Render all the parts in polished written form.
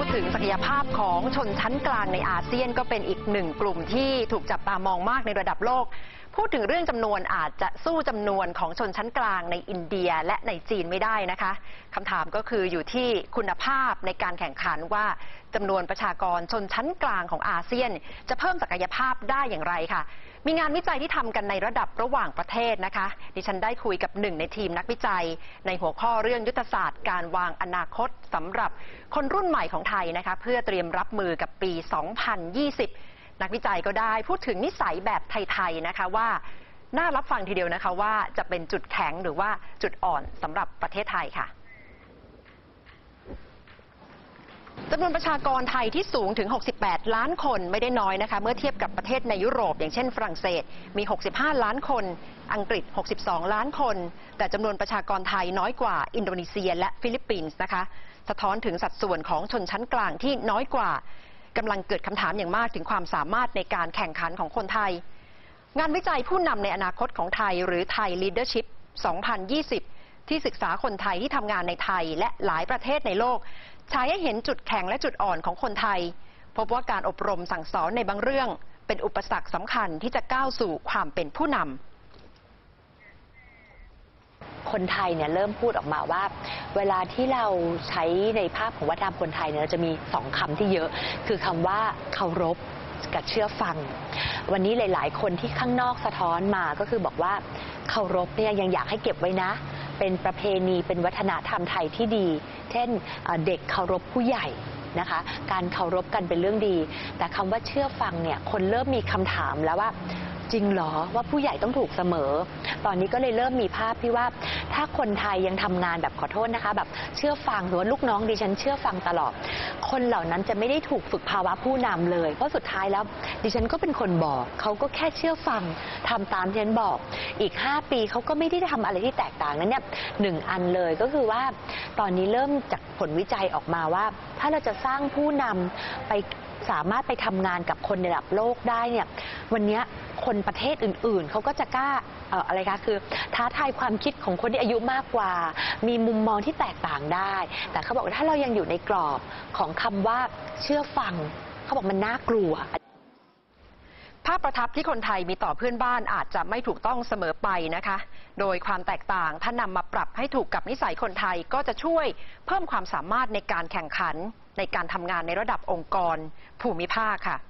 ดถึงศักยภาพของชนชั้นกลางในอาเซียนก็เป็นอีกหนึ่งกลุ่มที่ถูกจับตามองมากในระดับโลกพูดถึงเรื่องจำนวนอาจจะสู้จำนวนของชนชั้นกลางในอินเดียและในจีนไม่ได้นะคะคำถามก็คืออยู่ที่คุณภาพในการแข่งขันว่าจำนวนประชากรชนชั้นกลางของอาเซียนจะเพิ่มศักยภาพได้อย่างไรค่ะมีงานวิจัยที่ทำกันในระดับระหว่างประเทศนะคะดิฉันได้คุยกับหนึ่งในทีมนักวิจัยในหัวข้อเรื่องยุทธศาสตร์การวางอนาคตสำหรับคนรุ่นใหม่ของไทยนะคะเพื่อเตรียมรับมือกับปี 2020 นักวิจัยก็ได้พูดถึงนิสัยแบบไทยๆนะคะว่าน่ารับฟังทีเดียวนะคะว่าจะเป็นจุดแข็งหรือว่าจุดอ่อนสำหรับประเทศไทยค่ะจำนวนประชากรไทยที่สูงถึง 68 ล้านคนไม่ได้น้อยนะคะเมื่อเทียบกับประเทศในยุโรปอย่างเช่นฝรั่งเศสมี 65 ล้านคนอังกฤษ 62 ล้านคนแต่จำนวนประชากรไทยน้อยกว่าอินโดนีเซียและฟิลิปปินส์นะคะสะท้อนถึงสัดส่วนของชนชั้นกลางที่น้อยกว่ากำลังเกิดคำถามอย่างมากถึงความสามารถในการแข่งขันของคนไทยงานวิจัยผู้นำในอนาคตของไทยหรือไทย Leadership 2020 ที่ศึกษาคนไทยที่ทำงานในไทยและหลายประเทศในโลกใช้ให้เห็นจุดแข็งและจุดอ่อนของคนไทยพบว่าการอบรมสั่งสอนในบางเรื่องเป็นอุปสรรคสำคัญที่จะก้าวสู่ความเป็นผู้นำคนไทยเนี่ยเริ่มพูดออกมาว่าเวลาที่เราใช้ในภาพของวัฒนธรรมคนไทยเนี่ยเราจะมี2 คำที่เยอะคือคำว่าเคารพกับเชื่อฟังวันนี้หลายๆคนที่ข้างนอกสะท้อนมาก็คือบอกว่าเคารพเนี่ยยังอยากให้เก็บไว้นะเป็นประเพณีเป็นวัฒนธรรมไทยที่ดีเช่นเด็กเคารพผู้ใหญ่นะคะการเคารพกันเป็นเรื่องดีแต่คำว่าเชื่อฟังเนี่ยคนเริ่มมีคำถามแล้วว่าจริงเหรอว่าผู้ใหญ่ต้องถูกเสมอตอนนี้ก็เลยเริ่มมีภาพที่ว่าถ้าคนไทยยังทำงานแบบขอโทษนะคะแบบเชื่อฟังหรือว่าลูกน้องดิฉันเชื่อฟังตลอดคนเหล่านั้นจะไม่ได้ถูกฝึกภาวะผู้นำเลยเพราะสุดท้ายแล้วดิฉันก็เป็นคนบอกเขาก็แค่เชื่อฟังทำตามที่ฉันบอกอีก5 ปีเขาก็ไม่ได้ทำอะไรที่แตกต่างนั้นเนี่ย1 อันเลยก็คือว่าตอนนี้เริ่มจากผลวิจัยออกมาว่าถ้าเราจะสร้างผู้นำไปสามารถไปทำงานกับคนในระดับโลกได้เนี่ยวันนี้คนประเทศอื่นๆเขาก็จะกล้าอะไรคะคือท้าทายความคิดของคนที่อายุมากกว่ามีมุมมองที่แตกต่างได้แต่เขาบอกว่าถ้าเรายังอยู่ในกรอบของคำว่าเชื่อฟังเขาบอกมันน่ากลัวภาพประทับที่คนไทยมีต่อเพื่อนบ้านอาจจะไม่ถูกต้องเสมอไปนะคะโดยความแตกต่างถ้านำมาปรับให้ถูกกับนิสัยคนไทยก็จะช่วยเพิ่มความสามารถในการแข่งขันในการทำงานในระดับองค์กรภูมิภาคค่ะ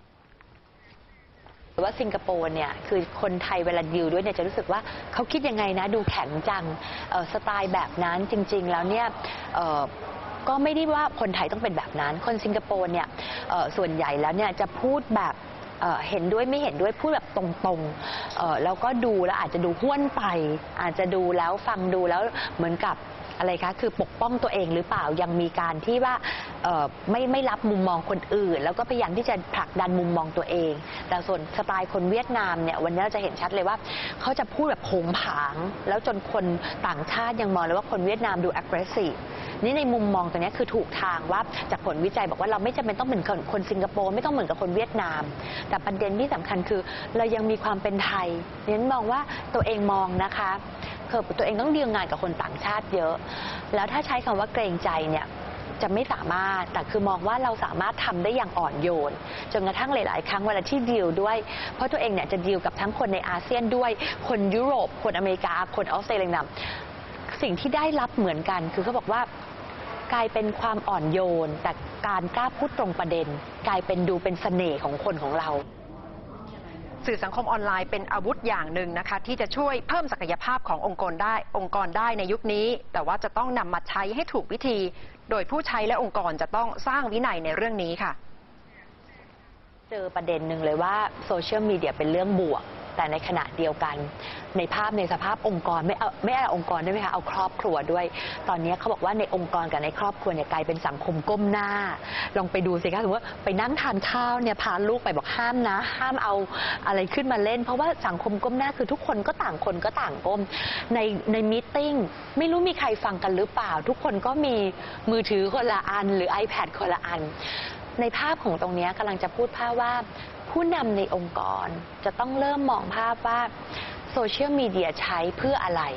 ว่าสิงคโปร์เนี่ยคือคนไทยเวลาดิวด้วยเนี่ยจะรู้สึกว่าเขาคิดยังไงนะดูแข็งจังสไตล์แบบนั้นจริงๆแล้วเนี่ยก็ไม่ได้ว่าคนไทยต้องเป็นแบบนั้นคนสิงคโปร์เนี่ยส่วนใหญ่แล้วเนี่ยจะพูดแบบเห็นด้วยไม่เห็นด้วยพูดแบบตรงๆแล้วก็ดูแล้วอาจจะดูห้วนไปอาจจะดูแล้วฟังดูแล้วเหมือนกับอะไรคะคือปกป้องตัวเองหรือเปล่ายังมีการที่ว่าไม่รับมุมมองคนอื่นแล้วก็พยายามที่จะผลักดันมุมมองตัวเองแต่ส่วนสไตล์คนเวียดนามเนี่ยวันนี้เราจะเห็นชัดเลยว่าเขาจะพูดแบบโผงผางแล้วจนคนต่างชาติยังมองเลยว่าคนเวียดนามดู aggressive นี่ในมุมมองตัวนี้คือถูกทางว่าจากผลวิจัยบอกว่าเราไม่จำเป็นต้องเหมือนคนสิงคโปร์ไม่ต้องเหมือนกับคนเวียดนามแต่ประเด็นที่สำคัญคือเรายังมีความเป็นไทยเน้นมองว่าตัวเองมองนะคะตัวเองต้องดีลงานกับคนต่างชาติเยอะแล้วถ้าใช้คำว่าเกรงใจเนี่ยจะไม่สามารถแต่คือมองว่าเราสามารถทำได้อย่างอ่อนโยนจนกระทั่งหลายๆครั้งเวลาที่ดีลด้วยเพราะตัวเองเนี่ยจะดีลกับทั้งคนในอาเซียนด้วยคนยุโรปคนอเมริกาคนออสเตรเลียสิ่งที่ได้รับเหมือนกันคือเขาบอกว่ากลายเป็นความอ่อนโยนแต่การกล้าพูดตรงประเด็นกลายเป็นดูเป็นเสน่ห์ของคนของเราสื่อสังคมออนไลน์เป็นอาวุธอย่างหนึ่งนะคะที่จะช่วยเพิ่มศักยภาพขององค์กรได้ในยุคนี้แต่ว่าจะต้องนำมาใช้ให้ถูกวิธีโดยผู้ใช้และองค์กรจะต้องสร้างวินัยในเรื่องนี้ค่ะเจอประเด็นหนึ่งเลยว่าโซเชียลมีเดียเป็นเรื่องบวกแต่ในขณะเดียวกันในสภาพองค์กรไม่เอาองค์กรได้ไหมคะเอาครอบครัวด้วยตอนนี้เขาบอกว่าในองค์กรกับในครอบครัวเนี่ยกลายเป็นสังคมก้มหน้าลองไปดูสิคะสมมติว่าไปนั่งทานข้าวเนี่ยพาลูกไปบอกห้ามนะห้ามเอาอะไรขึ้นมาเล่นเพราะว่าสังคมก้มหน้าคือทุกคนก็ต่างก้มในมีตติ้งไม่รู้มีใครฟังกันหรือเปล่าทุกคนก็มีมือถือคนละอันหรือ iPad คนละอันในภาพของตรงนี้กำลังจะพูดภาพว่าผู้นำในองค์กรจะต้องเริ่มมองภาพว่าโซเชียลมีเดียใช้เพื่ออะไร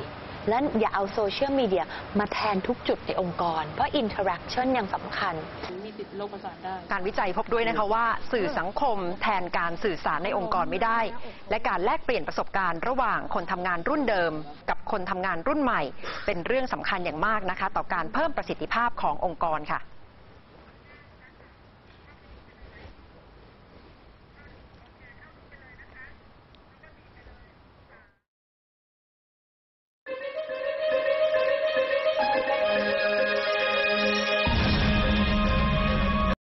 และอย่าเอาโซเชียลมีเดียมาแทนทุกจุดในองค์กรเพราะอินเทอร์แอคชั่นยังสำคัญมีติดโรคประสาทได้การวิจัยพบด้วยนะคะว่าสื่อสังคมแทนการสื่อสารในองค์กรไม่ได้ และการแลกเปลี่ยนประสบการณ์ระหว่างคนทำงานรุ่นเดิมกับคนทำงานรุ่นใหม่เป็นเรื่องสำคัญอย่างมากนะคะต่อการเพิ่มประสิทธิภาพขององค์กรค่ะ